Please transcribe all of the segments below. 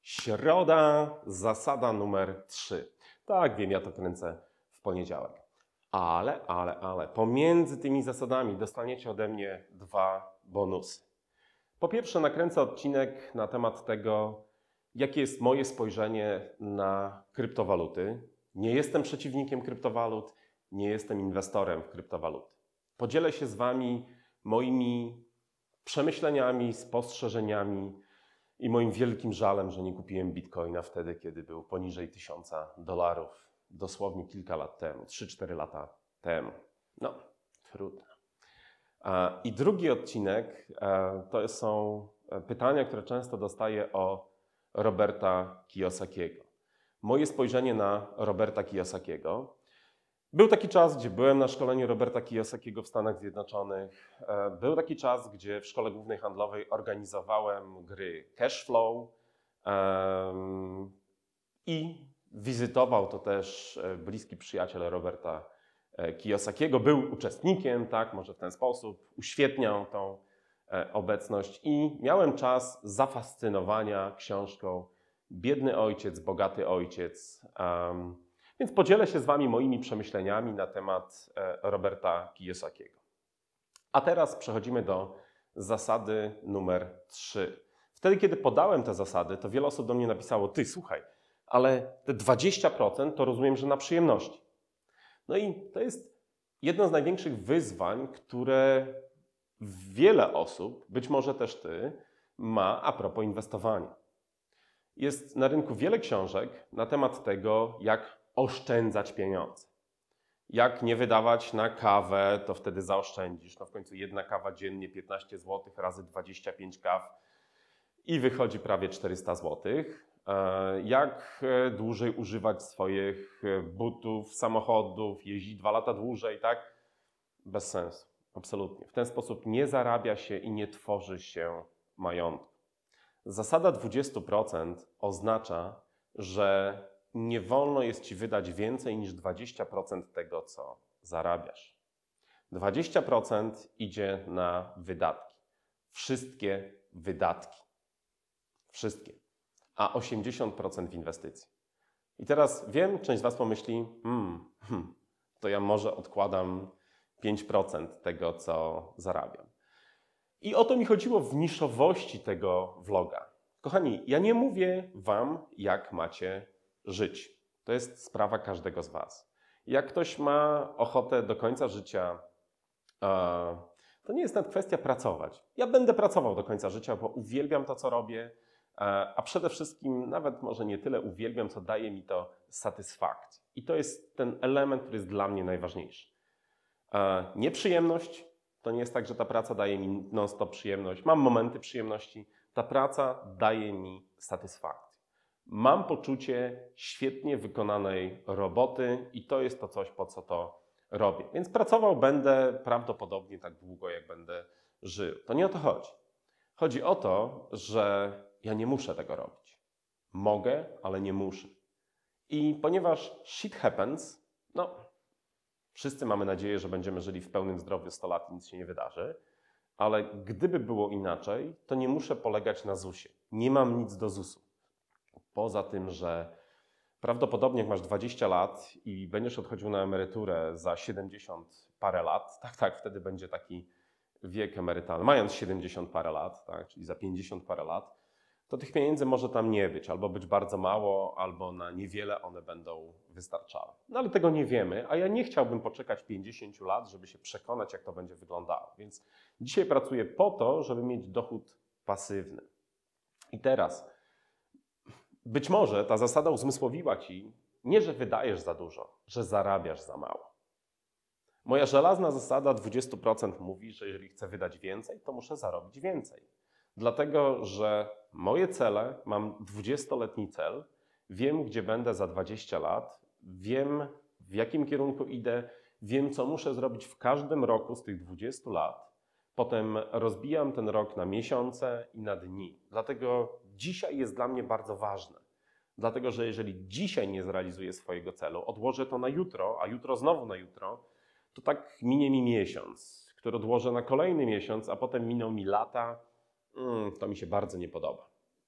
Środa, zasada numer 3. Tak, wiem, ja to kręcę w poniedziałek. Ale, pomiędzy tymi zasadami dostaniecie ode mnie 2 bonusy. Po pierwsze, nakręcę odcinek na temat tego, jakie jest moje spojrzenie na kryptowaluty. Nie jestem przeciwnikiem kryptowalut, nie jestem inwestorem w kryptowaluty. Podzielę się z Wami moimi przemyśleniami, spostrzeżeniami i moim wielkim żalem, że nie kupiłem bitcoina wtedy, kiedy był poniżej $1000, dosłownie kilka lat temu, 3-4 lata temu. No, trudno. I drugi odcinek to są pytania, które często dostaję o Roberta Kiyosakiego. Moje spojrzenie na Roberta Kiyosakiego. Był taki czas, gdzie byłem na szkoleniu Roberta Kiyosakiego w Stanach Zjednoczonych. Był taki czas, gdzie w Szkole Głównej Handlowej organizowałem gry Cashflow i wizytował to też bliski przyjaciel Roberta Kiyosakiego. Był uczestnikiem, tak, może w ten sposób, uświetniał tą obecność i miałem czas zafascynowania książką Biedny ojciec, bogaty ojciec. Więc podzielę się z Wami moimi przemyśleniami na temat Roberta Kiyosakiego. A teraz przechodzimy do zasady numer 3. Wtedy, kiedy podałem te zasady, to wiele osób do mnie napisało: ty, słuchaj, ale te 20% to rozumiem, że na przyjemności. No i to jest jedno z największych wyzwań, które wiele osób, być może też Ty, ma a propos inwestowania. Jest na rynku wiele książek na temat tego, jak oszczędzać pieniądze. Jak nie wydawać na kawę, to wtedy zaoszczędzisz. No w końcu jedna kawa dziennie, 15 zł razy 25 kaw i wychodzi prawie 400 zł. Jak dłużej używać swoich butów, samochodów, jeździć 2 lata dłużej, tak? Bez sensu, absolutnie. W ten sposób nie zarabia się i nie tworzy się majątku. Zasada 20% oznacza, że nie wolno jest Ci wydać więcej niż 20% tego, co zarabiasz. 20% idzie na wydatki. Wszystkie wydatki. Wszystkie. A 80% w inwestycje. I teraz wiem, część z Was pomyśli, to ja może odkładam 5% tego, co zarabiam. I o to mi chodziło w niszowości tego vloga. Kochani, ja nie mówię Wam, jak macie żyć. To jest sprawa każdego z Was. Jak ktoś ma ochotę do końca życia, to nie jest nawet kwestia pracować. Ja będę pracował do końca życia, bo uwielbiam to, co robię, a przede wszystkim nawet może nie tyle uwielbiam, co daje mi to satysfakcję. I to jest ten element, który jest dla mnie najważniejszy. Nieprzyjemność to nie jest tak, że ta praca daje mi non-stop przyjemność. Mam momenty przyjemności. Ta praca daje mi satysfakcję. Mam poczucie świetnie wykonanej roboty i to jest to coś, po co to robię. Więc pracował będę prawdopodobnie tak długo, jak będę żył. To nie o to chodzi. Chodzi o to, że ja nie muszę tego robić. Mogę, ale nie muszę. I ponieważ shit happens, wszyscy mamy nadzieję, że będziemy żyli w pełnym zdrowiu 100 lat i nic się nie wydarzy, ale gdyby było inaczej, to nie muszę polegać na ZUS-ie. Nie mam nic do ZUS-u. Poza tym, że prawdopodobnie jak masz 20 lat i będziesz odchodził na emeryturę za 70 parę lat, tak, wtedy będzie taki wiek emerytalny, mając 70 parę lat, tak, czyli za 50 parę lat, to tych pieniędzy może tam nie być, albo być bardzo mało, albo na niewiele one będą wystarczały. No ale tego nie wiemy, a ja nie chciałbym poczekać 50 lat, żeby się przekonać, jak to będzie wyglądało. Więc dzisiaj pracuję po to, żeby mieć dochód pasywny. I teraz, być może ta zasada uzmysłowiła Ci, nie że wydajesz za dużo, że zarabiasz za mało. Moja żelazna zasada 20% mówi, że jeżeli chcę wydać więcej, to muszę zarobić więcej. Dlatego, że moje cele, mam 20-letni cel, wiem, gdzie będę za 20 lat, wiem, w jakim kierunku idę, wiem, co muszę zrobić w każdym roku z tych 20 lat. Potem rozbijam ten rok na miesiące i na dni. Dlatego dzisiaj jest dla mnie bardzo ważne. Dlatego, że jeżeli dzisiaj nie zrealizuję swojego celu, odłożę to na jutro, a jutro znowu na jutro, to tak minie mi miesiąc, który odłożę na kolejny miesiąc, a potem miną mi lata. To mi się bardzo nie podoba.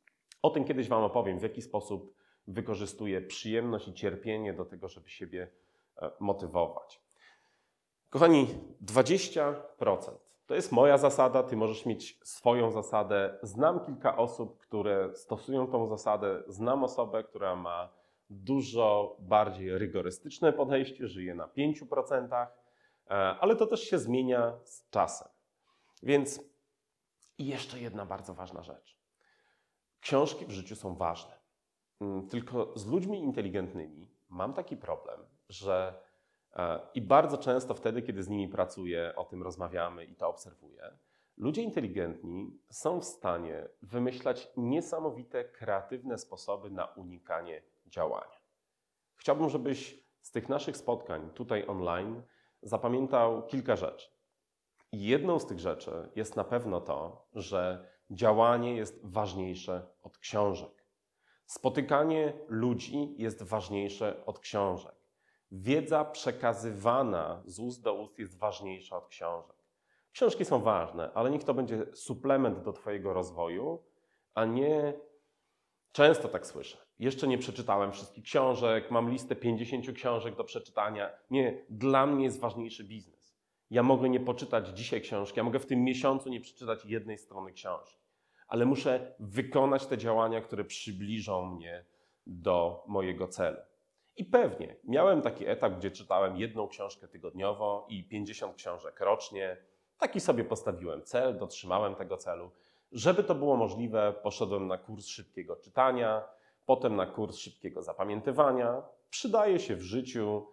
O tym kiedyś Wam opowiem, w jaki sposób wykorzystuję przyjemność i cierpienie do tego, żeby siebie motywować. Kochani, 20% to jest moja zasada, Ty możesz mieć swoją zasadę. Znam kilka osób, które stosują tą zasadę. Znam osobę, która ma dużo bardziej rygorystyczne podejście, żyje na 5%, ale to też się zmienia z czasem. Więc i jeszcze jedna bardzo ważna rzecz. Książki w życiu są ważne. Tylko z ludźmi inteligentnymi mam taki problem, że i bardzo często wtedy, kiedy z nimi pracuję, o tym rozmawiamy i to obserwuję, ludzie inteligentni są w stanie wymyślać niesamowite, kreatywne sposoby na unikanie działania. Chciałbym, żebyś z tych naszych spotkań tutaj online zapamiętał kilka rzeczy. I jedną z tych rzeczy jest na pewno to, że działanie jest ważniejsze od książek. Spotykanie ludzi jest ważniejsze od książek. Wiedza przekazywana z ust do ust jest ważniejsza od książek. Książki są ważne, ale niech to będzie suplement do Twojego rozwoju, a nie... Często tak słyszę. Jeszcze nie przeczytałem wszystkich książek, mam listę 50 książek do przeczytania. Nie, dla mnie jest ważniejszy biznes. Ja mogę nie poczytać dzisiaj książki, ja mogę w tym miesiącu nie przeczytać jednej strony książki, ale muszę wykonać te działania, które przybliżą mnie do mojego celu. I pewnie miałem taki etap, gdzie czytałem jedną książkę tygodniowo i 50 książek rocznie. Taki sobie postawiłem cel, dotrzymałem tego celu. Żeby to było możliwe, poszedłem na kurs szybkiego czytania, potem na kurs szybkiego zapamiętywania. Przydaje się w życiu.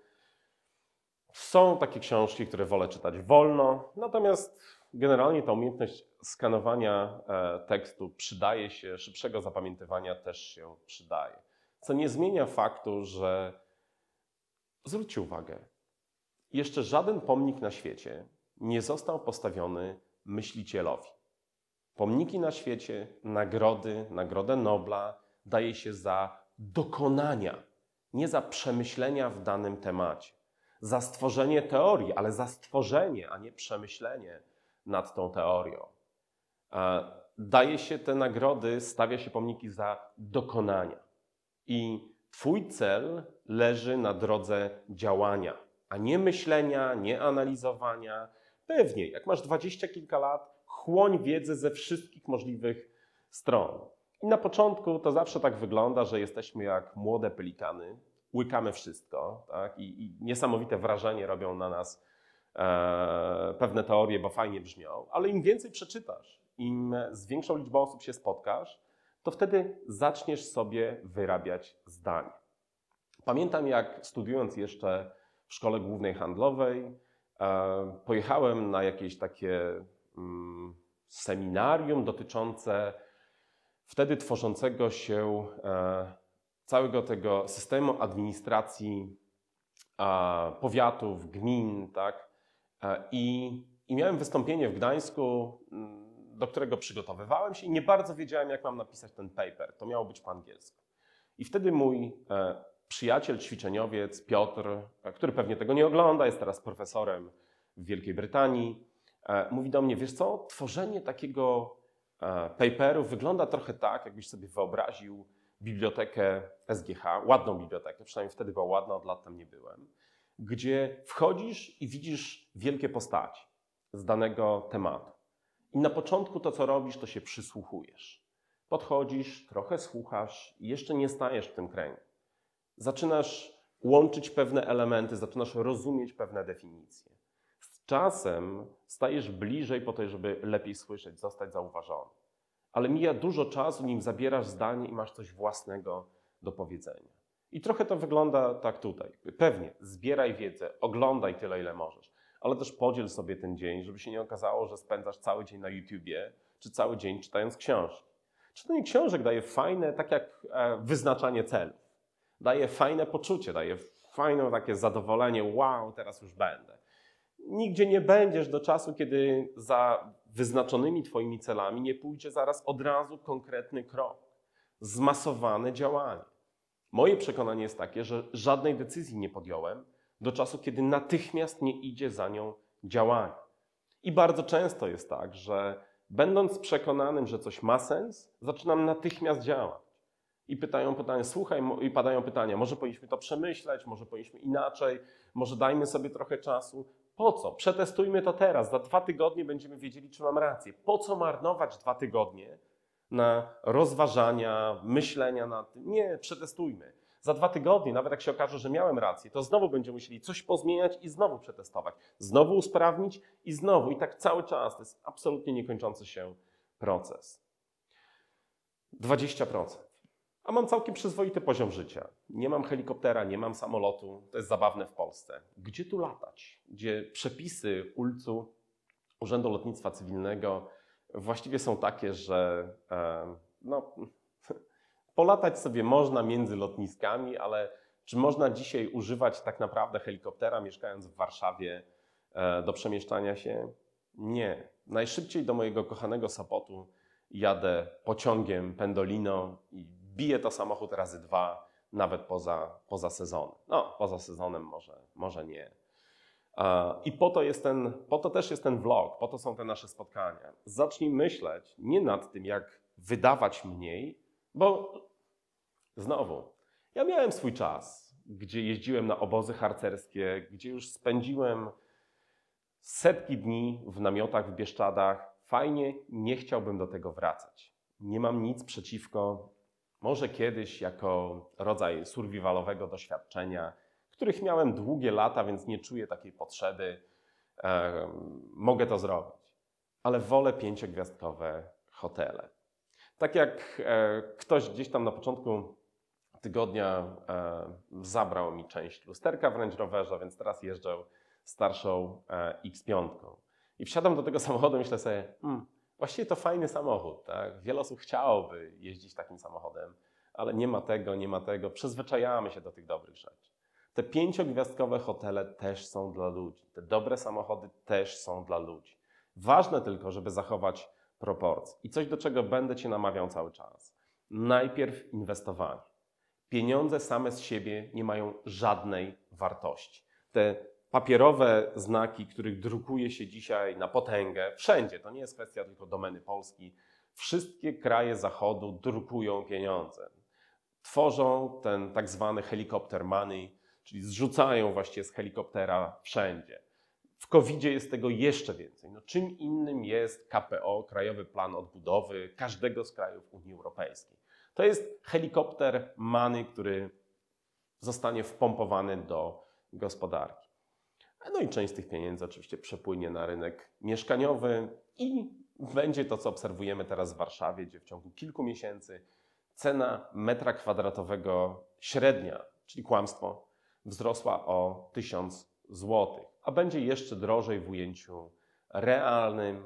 Są takie książki, które wolę czytać wolno, natomiast generalnie ta umiejętność skanowania tekstu przydaje się, szybszego zapamiętywania też się przydaje. Co nie zmienia faktu, że zwróćcie uwagę, jeszcze żaden pomnik na świecie nie został postawiony myślicielowi. Pomniki na świecie, Nagrodę Nobla daje się za dokonania, nie za przemyślenia w danym temacie. Za stworzenie teorii, ale za stworzenie, a nie przemyślenie nad tą teorią. Daje się te nagrody, stawia się pomniki za dokonania. I Twój cel leży na drodze działania, a nie myślenia, nie analizowania. Pewnie, jak masz 20 kilka lat, chłoń wiedzę ze wszystkich możliwych stron. I na początku to zawsze tak wygląda, że jesteśmy jak młode pelikany, łykamy wszystko, tak? I niesamowite wrażenie robią na nas pewne teorie, bo fajnie brzmią, ale im więcej przeczytasz, im z większą liczbą osób się spotkasz, to wtedy zaczniesz sobie wyrabiać zdanie. Pamiętam, jak studiując jeszcze w Szkole Głównej Handlowej, pojechałem na jakieś takie seminarium dotyczące wtedy tworzącego się całego tego systemu administracji powiatów, gmin, tak? I miałem wystąpienie w Gdańsku, do którego przygotowywałem się i nie bardzo wiedziałem, jak mam napisać ten paper. To miało być po angielsku. I wtedy mój przyjaciel, ćwiczeniowiec Piotr, który pewnie tego nie ogląda, jest teraz profesorem w Wielkiej Brytanii, mówi do mnie, wiesz co, tworzenie takiego paperu wygląda trochę tak, jakbyś sobie wyobraził bibliotekę SGH, ładną bibliotekę, przynajmniej wtedy była ładna, od lat tam nie byłem, gdzie wchodzisz i widzisz wielkie postaci z danego tematu. I na początku to, co robisz, to się przysłuchujesz. Podchodzisz, trochę słuchasz i jeszcze nie stajesz w tym kręgu. Zaczynasz łączyć pewne elementy, zaczynasz rozumieć pewne definicje. Z czasem stajesz bliżej po to, żeby lepiej słyszeć, zostać zauważony. Ale mija dużo czasu, nim zabierasz zdanie i masz coś własnego do powiedzenia. I trochę to wygląda tak tutaj. Pewnie, zbieraj wiedzę, oglądaj tyle, ile możesz, ale też podziel sobie ten dzień, żeby się nie okazało, że spędzasz cały dzień na YouTubie, czy cały dzień czytając książki. Czytanie książek daje fajne, tak jak wyznaczanie celów. Daje fajne poczucie, daje fajne takie zadowolenie, wow, teraz już będę. Nigdzie nie będziesz do czasu, kiedy za wyznaczonymi Twoimi celami nie pójdzie zaraz od razu konkretny krok. Zmasowane działanie. Moje przekonanie jest takie, że żadnej decyzji nie podjąłem do czasu, kiedy natychmiast nie idzie za nią działanie. I bardzo często jest tak, że Będąc przekonanym, że coś ma sens, zaczynam natychmiast działać. I padają pytania, może powinniśmy to przemyśleć, może powinniśmy inaczej, może dajmy sobie trochę czasu. Po co? Przetestujmy to teraz. Za 2 tygodnie będziemy wiedzieli, czy mam rację. Po co marnować 2 tygodnie na rozważania, myślenia nad tym? Nie, przetestujmy. Za 2 tygodnie, nawet jak się okaże, że miałem rację, to znowu będziemy musieli coś pozmieniać i znowu przetestować. Znowu usprawnić i znowu. I tak cały czas. To jest absolutnie niekończący się proces. 20%. A mam całkiem przyzwoity poziom życia. Nie mam helikoptera, nie mam samolotu. To jest zabawne w Polsce. Gdzie tu latać? Gdzie przepisy ULC-u, Urzędu Lotnictwa Cywilnego, właściwie są takie, że polatać sobie można między lotniskami, ale czy można dzisiaj używać tak naprawdę helikoptera, mieszkając w Warszawie, do przemieszczania się? Nie. Najszybciej do mojego kochanego Sopotu jadę pociągiem Pendolino i biję to samochód razy 2, nawet poza sezonem. No, poza sezonem może nie. I po to też jest ten vlog, po to są te nasze spotkania. Zacznij myśleć nie nad tym, jak wydawać mniej, bo znowu, ja miałem swój czas, gdzie jeździłem na obozy harcerskie, gdzie już spędziłem setki dni w namiotach w Bieszczadach. Fajnie, nie chciałbym do tego wracać. Nie mam nic przeciwko, może kiedyś jako rodzaj survivalowego doświadczenia, których miałem długie lata, więc nie czuję takiej potrzeby. Mogę to zrobić. Ale wolę 5-gwiazdkowe hotele. Tak jak ktoś gdzieś tam na początku tygodnia zabrał mi część lusterka w Range Roverze, więc teraz jeżdżę starszą X5. I wsiadam do tego samochodu i myślę sobie, właściwie to fajny samochód. Tak? Wiele osób chciałoby jeździć takim samochodem, ale nie ma tego. Przyzwyczajamy się do tych dobrych rzeczy. Te 5-gwiazdkowe hotele też są dla ludzi. Te dobre samochody też są dla ludzi. Ważne tylko, żeby zachować proporcje. I coś, do czego będę Cię namawiał cały czas. Najpierw inwestowanie. Pieniądze same z siebie nie mają żadnej wartości. Te papierowe znaki, których drukuje się dzisiaj na potęgę, wszędzie, to nie jest kwestia tylko domeny Polski, wszystkie kraje Zachodu drukują pieniądze. Tworzą ten tak zwany helicopter money, czyli zrzucają właściwie z helikoptera wszędzie. W COVID-zie jest tego jeszcze więcej. Czym innym jest KPO, Krajowy Plan Odbudowy każdego z krajów Unii Europejskiej. To jest helikopter money, który zostanie wpompowany do gospodarki. No i część z tych pieniędzy oczywiście przepłynie na rynek mieszkaniowy i będzie to, co obserwujemy teraz w Warszawie, gdzie w ciągu kilku miesięcy cena metra kwadratowego średnia, czyli kłamstwo, wzrosła o 1000 zł, a będzie jeszcze drożej w ujęciu realnym,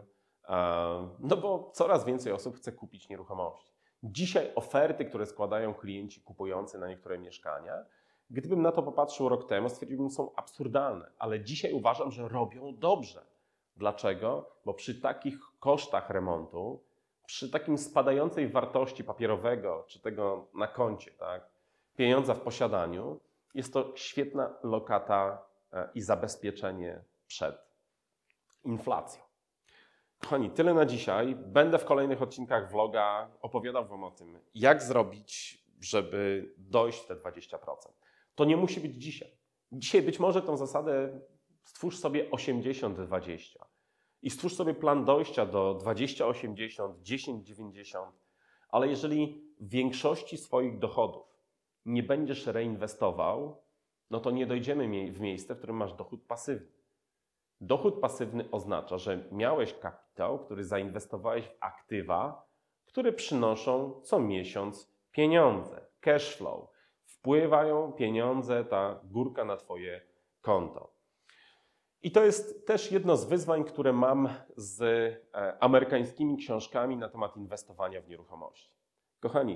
no bo coraz więcej osób chce kupić nieruchomości. Dzisiaj oferty, które składają klienci kupujący na niektóre mieszkania, gdybym na to popatrzył rok temu, stwierdziłbym, że są absurdalne, ale dzisiaj uważam, że robią dobrze. Dlaczego? Bo przy takich kosztach remontu, przy takim spadającej wartości papierowego, czy tego na koncie, tak, pieniądza w posiadaniu, jest to świetna lokata i zabezpieczenie przed inflacją. Kochani, tyle na dzisiaj. Będę w kolejnych odcinkach vloga opowiadał Wam o tym, jak zrobić, żeby dojść w te 20%. To nie musi być dzisiaj. Dzisiaj być może tą zasadę stwórz sobie 80-20 i stwórz sobie plan dojścia do 20-80, 10-90, ale jeżeli w większości swoich dochodów nie będziesz reinwestował, no to nie dojdziemy w miejsce, w którym masz dochód pasywny. Dochód pasywny oznacza, że miałeś kapitał, który zainwestowałeś w aktywa, które przynoszą co miesiąc pieniądze, cash flow. Wpływają pieniądze, ta górka na Twoje konto. I to jest też jedno z wyzwań, które mam z amerykańskimi książkami na temat inwestowania w nieruchomości. Kochani,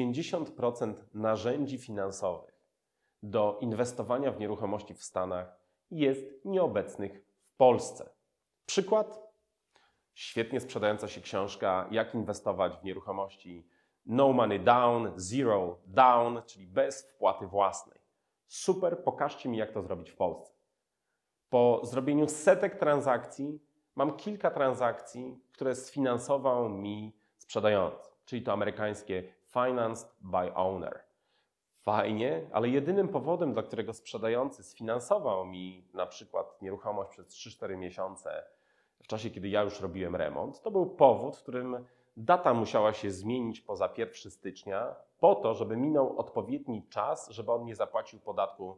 90% narzędzi finansowych do inwestowania w nieruchomości w Stanach jest nieobecnych w Polsce. Przykład? Świetnie sprzedająca się książka Jak inwestować w nieruchomości No Money Down, Zero Down, czyli bez wpłaty własnej. Super, pokażcie mi, jak to zrobić w Polsce. Po zrobieniu setek transakcji mam kilka transakcji, które sfinansował mi sprzedający, czyli to amerykańskie financed by owner. Fajnie, ale jedynym powodem, dla którego sprzedający sfinansował mi na przykład nieruchomość przez 3-4 miesiące w czasie, kiedy ja już robiłem remont, to był powód, w którym data musiała się zmienić poza 1 stycznia po to, żeby minął odpowiedni czas, żeby on nie zapłacił podatku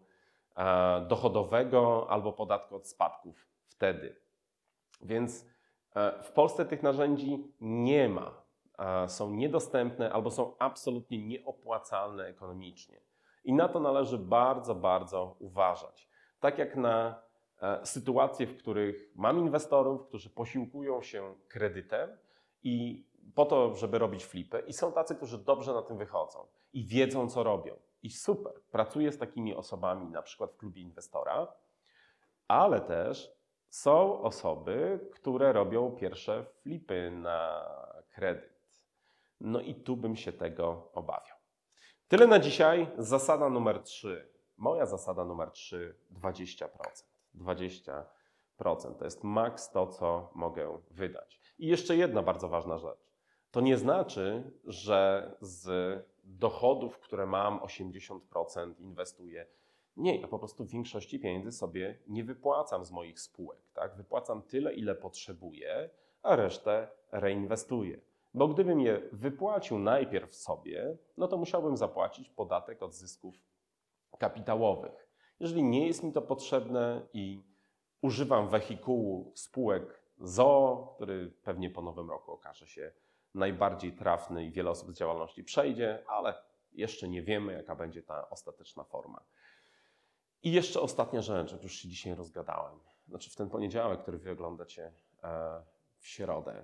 dochodowego albo podatku od spadków wtedy. Więc w Polsce tych narzędzi nie ma. Są niedostępne albo są absolutnie nieopłacalne ekonomicznie. I na to należy bardzo, bardzo uważać. Tak jak na sytuacje, w których mam inwestorów, którzy posiłkują się kredytem i po to, żeby robić flipy, i są tacy, którzy dobrze na tym wychodzą i wiedzą, co robią. I super, pracuję z takimi osobami, na przykład w klubie inwestora, ale też są osoby, które robią pierwsze flipy na kredyt. No i tu bym się tego obawiał. Tyle na dzisiaj. Zasada numer 3. Moja zasada numer 3, 20%. 20% to jest maks to, co mogę wydać. I jeszcze jedna bardzo ważna rzecz. To nie znaczy, że z dochodów, które mam, 80% inwestuję. Nie, ja po prostu w większości pieniędzy sobie nie wypłacam z moich spółek. Tak? Wypłacam tyle, ile potrzebuję, a resztę reinwestuję. Bo gdybym je wypłacił najpierw sobie, no to musiałbym zapłacić podatek od zysków kapitałowych. Jeżeli nie jest mi to potrzebne i używam wehikułu spółek ZOO, który pewnie po nowym roku okaże się najbardziej trafny i wiele osób z działalności przejdzie, ale jeszcze nie wiemy, jaka będzie ta ostateczna forma. I jeszcze ostatnia rzecz, jak już się dzisiaj rozgadałem, znaczy w ten poniedziałek, który wy oglądacie w środę.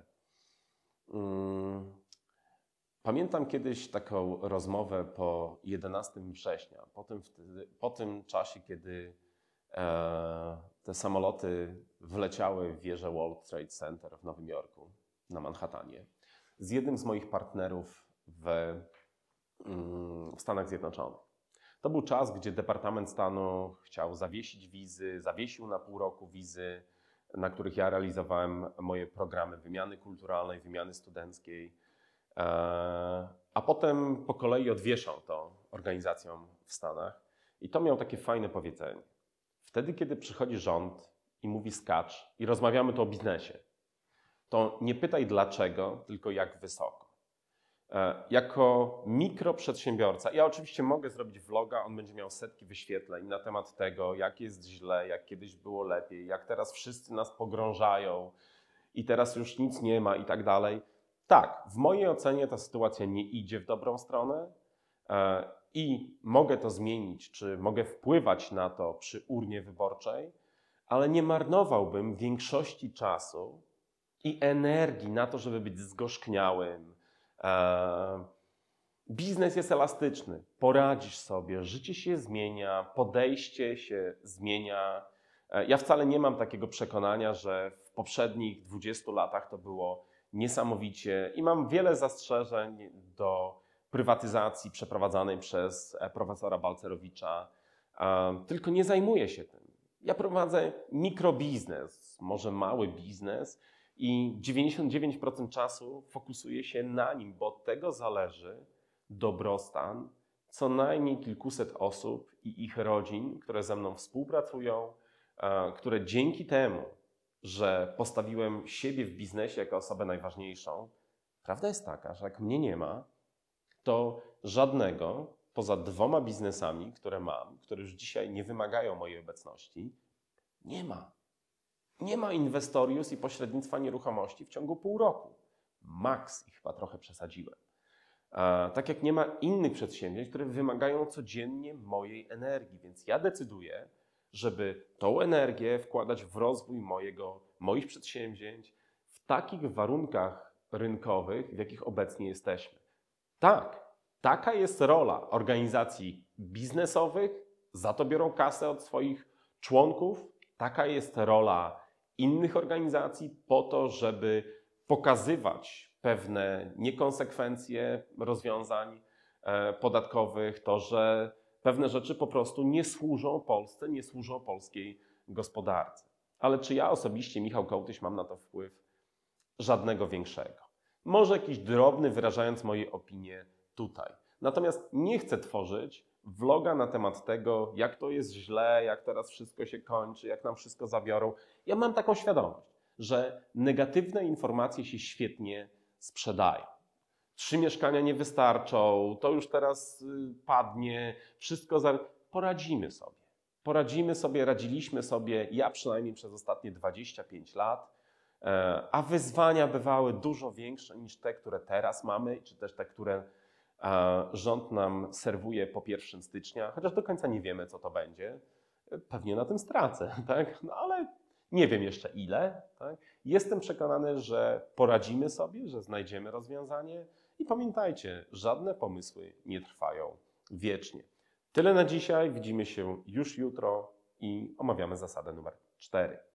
Pamiętam kiedyś taką rozmowę po 11 września, po tym czasie, kiedy te samoloty wleciały w wieżę World Trade Center w Nowym Jorku, na Manhattanie, z jednym z moich partnerów w Stanach Zjednoczonych. To był czas, gdzie Departament Stanu chciał zawiesić wizy, zawiesił na pół roku wizy, na których ja realizowałem moje programy wymiany kulturalnej, wymiany studenckiej, a potem po kolei odwieszał to organizacjom w Stanach. I to miał takie fajne powiedzenie. Wtedy, kiedy przychodzi rząd i mówi skacz i rozmawiamy tu o biznesie, to nie pytaj dlaczego, tylko jak wysoko. Jako mikroprzedsiębiorca, ja oczywiście mogę zrobić vloga, on będzie miał setki wyświetleń na temat tego, jak jest źle, jak kiedyś było lepiej, jak teraz wszyscy nas pogrążają i teraz już nic nie ma i tak dalej. Tak, w mojej ocenie ta sytuacja nie idzie w dobrą stronę i mogę to zmienić, czy mogę wpływać na to przy urnie wyborczej, ale nie marnowałbym większości czasu i energii na to, żeby być zgorzkniałym. Biznes jest elastyczny, poradzisz sobie, życie się zmienia, podejście się zmienia. Ja wcale nie mam takiego przekonania, że w poprzednich 20 latach to było niesamowicie i mam wiele zastrzeżeń do prywatyzacji przeprowadzanej przez profesora Balcerowicza, tylko nie zajmuję się tym. Ja prowadzę mikrobiznes, może mały biznes i 99% czasu fokusuję się na nim, bo od tego zależy dobrostan co najmniej kilkuset osób i ich rodzin, które ze mną współpracują, które dzięki temu, że postawiłem siebie w biznesie jako osobę najważniejszą, prawda jest taka, że jak mnie nie ma, to żadnego, poza 2 biznesami, które mam, które już dzisiaj nie wymagają mojej obecności, nie ma. Nie ma inwestorius i pośrednictwa nieruchomości w ciągu pół roku. Maks i chyba trochę przesadziłem. Tak jak nie ma innych przedsięwzięć, które wymagają codziennie mojej energii, więc ja decyduję, żeby tą energię wkładać w rozwój moich przedsięwzięć w takich warunkach rynkowych, w jakich obecnie jesteśmy. Tak, taka jest rola organizacji biznesowych, za to biorą kasę od swoich członków, taka jest rola innych organizacji po to, żeby pokazywać pewne niekonsekwencje rozwiązań podatkowych, to, że pewne rzeczy po prostu nie służą Polsce, nie służą polskiej gospodarce. Ale czy ja osobiście, Michał Kołtyś, mam na to wpływ? Żadnego większego. Może jakiś drobny, wyrażając moje opinie tutaj. Natomiast nie chcę tworzyć vloga na temat tego, jak to jest źle, jak teraz wszystko się kończy, jak nam wszystko zabiorą. Ja mam taką świadomość, że negatywne informacje się świetnie sprzedają. 3 mieszkania nie wystarczą, to już teraz padnie, wszystko poradzimy sobie. Poradzimy sobie, radziliśmy sobie, ja przynajmniej przez ostatnie 25 lat, a wyzwania bywały dużo większe niż te, które teraz mamy, czy też te, które rząd nam serwuje po 1 stycznia, chociaż do końca nie wiemy, co to będzie. Pewnie na tym stracę, tak? No ale nie wiem jeszcze ile. Tak? Jestem przekonany, że poradzimy sobie, że znajdziemy rozwiązanie i pamiętajcie, żadne pomysły nie trwają wiecznie. Tyle na dzisiaj, widzimy się już jutro i omawiamy zasadę numer 4.